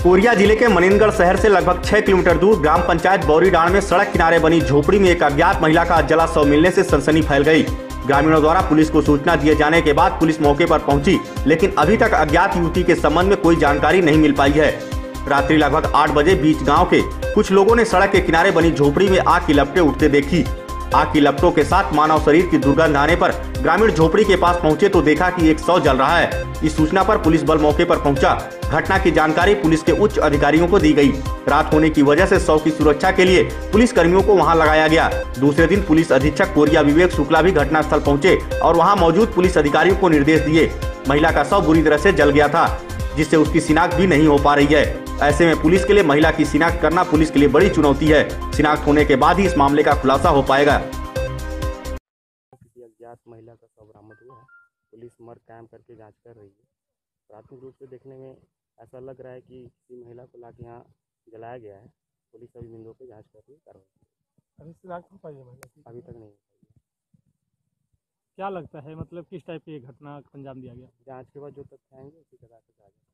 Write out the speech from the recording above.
Korea जिले के मनिनगढ़ शहर से लगभग 6 किलोमीटर दूर ग्राम पंचायत बौरीडांड में सड़क किनारे बनी झोपड़ी में एक अज्ञात महिला का जला शव मिलने से सनसनी फैल गई। ग्रामीणों द्वारा पुलिस को सूचना दिए जाने के बाद पुलिस मौके पर पहुंची, लेकिन अभी तक अज्ञात युवती के संबंध में कोई जानकारी नहीं मिल पाई है। रात्रि लगभग 8 बजे बीच गाँव के कुछ लोगों ने सड़क के किनारे बनी झोपड़ी में आग की लपटें उठते देखी। आग की लपटों के साथ मानव शरीर की दुर्गंध आने पर ग्रामीण झोपड़ी के पास पहुंचे तो देखा कि एक शव जल रहा है। इस सूचना पर पुलिस बल मौके पर पहुंचा। घटना की जानकारी पुलिस के उच्च अधिकारियों को दी गई। रात होने की वजह से शव की सुरक्षा के लिए पुलिस कर्मियों को वहां लगाया गया। दूसरे दिन पुलिस अधीक्षक कोरिया विवेक शुक्ला भी घटनास्थल पहुंचे और वहां मौजूद पुलिस अधिकारियों को निर्देश दिए। महिला का शव बुरी तरह से जल गया था, जिससे उसकी शिनाख्त भी नहीं हो पा रही है। ऐसे में पुलिस के लिए महिला की शिनाख्त करना पुलिस के लिए बड़ी चुनौती है। शिनाख्त होने के बाद ही इस मामले का खुलासा हो पाएगा। किसी अज्ञात महिला का शव बरामद हुआ है। पुलिस मर्ग कायम करके जांच कर रही है। प्राथमिक रूप से देखने में ऐसा लग रहा है कि किसी महिला को लाके यहाँ जलाया गया है। पुलिस अभी बिंदुओं पे जांच कर रही है, कार्रवाई अभी शिनाख्त हो पाई है महिला की? अभी तक नहीं हो पाई है। क्या लगता है, मतलब किस टाइप की घटना को अंजाम दिया गया? जांच के बाद जो तथ्य आएंगे उसी के आधार पर